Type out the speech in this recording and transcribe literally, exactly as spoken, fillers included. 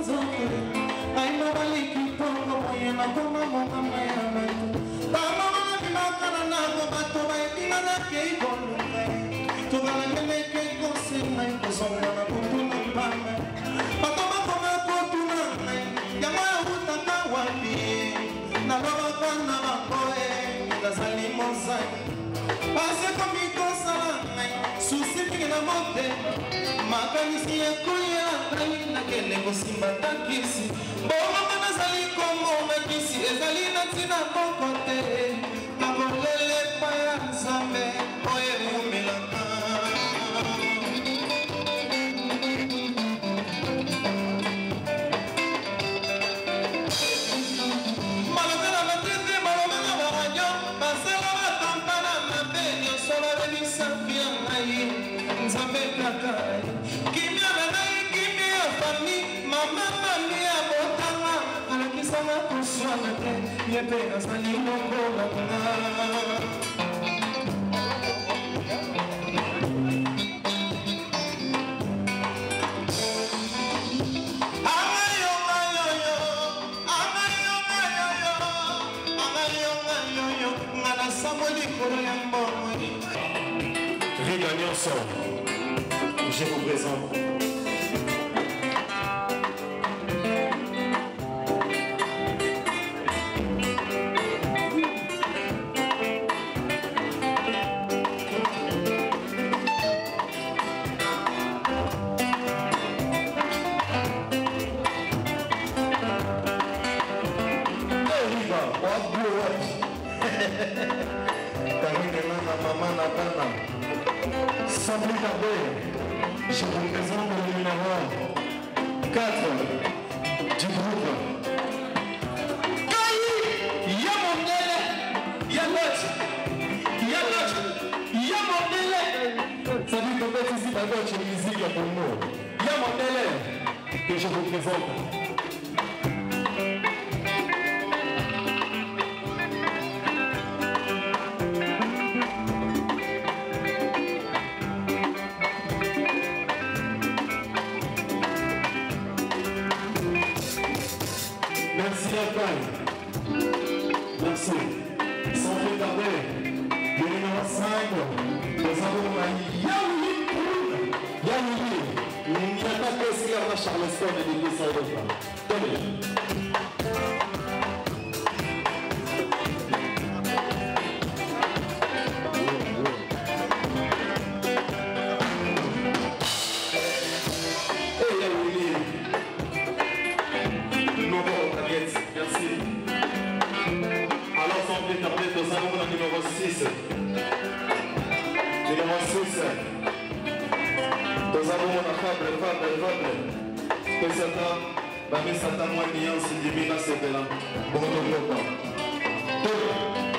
nzoto aina baliki tongo moye na koma mokama ya bato bama bimaka na ko bato baebinga na kei bolunga tobala ngeleke kosenga kozonga na kutuna pamba bato bakoma kotuna ngai yango ya utaka wapi nalobaka na bakoe nazali mozali pase komi kosala ngai susi mingi na motema makanisi ekoya ngai nakende kosimba takisi mbongo nazali kongo makisi ezali na ntina moko te nakolele pa ya nzambe oyo ewumelaka balobela batete balobela baradio basala batampana mabe nyonso babebisa bia ngai nzambe kaka kimia na ngai kimia ya fami mama mami ya botanga alakisanga koswana te ye mpe azali lokola nga Riga Nyonso, je vous présente je vous présente le numéro quatre du groupe. Kayi, Yamondele, Yamot, Yamot, Yamondele. Ça dit qu'on fait ici la gauche musique pour nous. Yamondele, que je vous présente. Merci. Sans plus tarder, le numéro cinq, nous avons Yaouli Koun. Yaouli, il n'y a pas que ce à Charleston et l'église Saint-Laurent. Tenez. Nous avons le numéro six. Numéro six. Nous avons la fable, fable, fable. Que Satan va mettre Satan moins niant si divina c'est là. Bon, bon, bon.